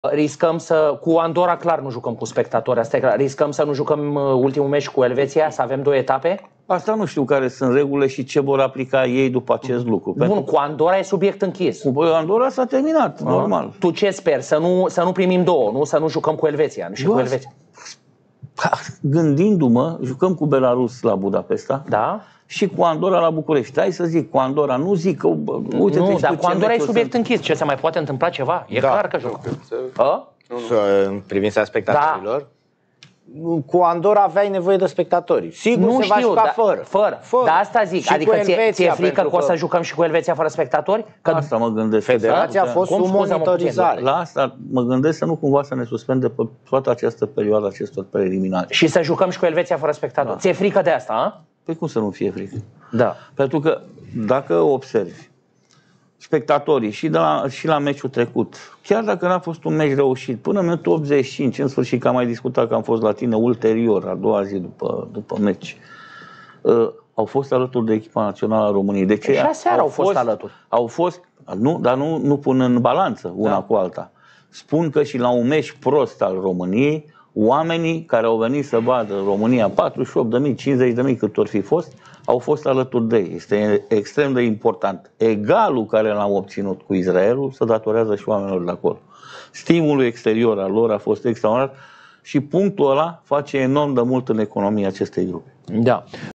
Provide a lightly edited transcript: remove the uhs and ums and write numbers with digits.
Riscăm să, cu Andorra clar nu jucăm cu spectatori, asta e clar. Riscăm să nu jucăm ultimul meci cu Elveția, să avem 2 etape? Asta nu știu care sunt regulile și ce vor aplica ei după acest lucru. Bun, cu Andorra e subiect închis. Cu Andorra s-a terminat, normal. Tu ce speri? Să nu primim 2, nu? Să nu jucăm cu Elveția. Și cu Elveția. Gândindu-mă, jucăm cu Belarus la Budapesta. Da? Și cu Andorra la București. Hai să zic, cu Andorra, nu zic că... Uite, nu, dar cu Andorra e subiect închis. Ce se mai poate întâmpla ceva? E clar că jucăm. În privința spectatorilor? Cu Andorra aveai nevoie de spectatori. Sigur nu se va juca fără. Dar asta zic. Și adică ți-e frică că o să jucăm și cu Elveția fără spectatori? Că asta mă gândesc. Federația a fost sub monitorizare. La asta mă gândesc să nu cumva să ne suspende pe toată această perioadă acestor preliminari. Și să jucăm și cu Elveția fără spectatori. Ți-e frică de asta, a? Păi cum să nu fie frică? Da. Pentru că dacă observi, spectatorii și la meciul trecut, chiar dacă n-a fost un meci reușit, până în minutul 85, în sfârșit, că am mai discutat că am fost la tine ulterior, a doua zi după meci, au fost alături de echipa națională a României. De ce? Și aseară au fost alături. Au fost, dar nu pun în balanță una cu alta. Spun că și la un meci prost al României, oamenii care au venit să vadă România, 48.000, 50.000 cât or fi fost, au fost alături de ei. Este extrem de important. Egalul care l-am obținut cu Israelul se datorează și oamenilor de acolo. Stimulul exterior al lor a fost extraordinar și punctul ăla face enorm de mult în economia acestei grupe. Da.